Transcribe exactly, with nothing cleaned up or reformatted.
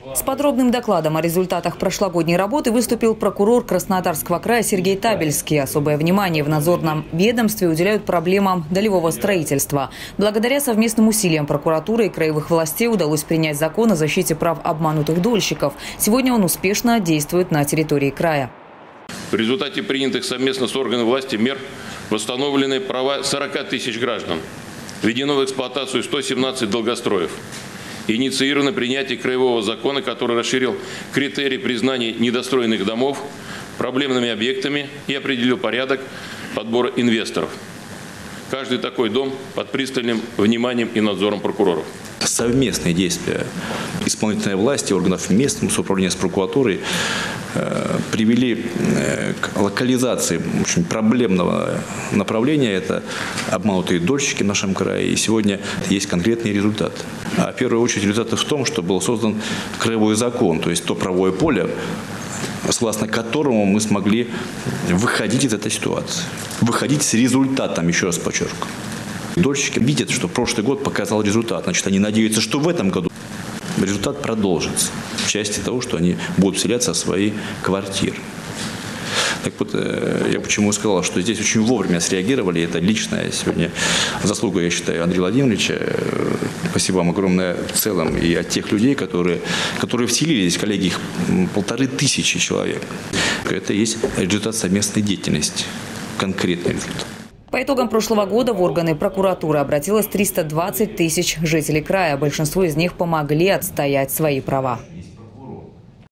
С подробным докладом о результатах прошлогодней работы выступил прокурор Краснодарского края Сергей Табельский. Особое внимание в надзорном ведомстве уделяют проблемам долевого строительства. Благодаря совместным усилиям прокуратуры и краевых властей удалось принять закон о защите прав обманутых дольщиков. Сегодня он успешно действует на территории края. В результате принятых совместно с органами власти мер восстановлены права сорока тысяч граждан. Введено в эксплуатацию сто семнадцать долгостроев. Инициировано принятие краевого закона, который расширил критерии признания недостроенных домов проблемными объектами и определил порядок подбора инвесторов. Каждый такой дом под пристальным вниманием и надзором прокуроров. Совместные действия исполнительной власти, органов местного самоуправления с прокуратурой э, привели э, к локализации очень проблемного направления. Это обманутые дольщики в нашем крае. И сегодня есть конкретный результат. А в первую очередь результат в том, что был создан краевой закон, то есть то правовое поле, согласно которому мы смогли выходить из этой ситуации. Выходить с результатом, еще раз подчеркиваю. Дольщики видят, что прошлый год показал результат. Значит, они надеются, что в этом году результат продолжится. В части того, что они будут вселяться в свои квартиры. Так вот, я почему сказал, что здесь очень вовремя среагировали. Это личная сегодня заслуга, я считаю, Андрея Владимировича. Спасибо вам огромное в целом и от тех людей, которые, которые вселились, коллеги, их полторы тысячи человек. Это есть результат совместной деятельности, конкретный результат. По итогам прошлого года в органы прокуратуры обратилось триста двадцать тысяч жителей края. Большинству из них помогли отстоять свои права.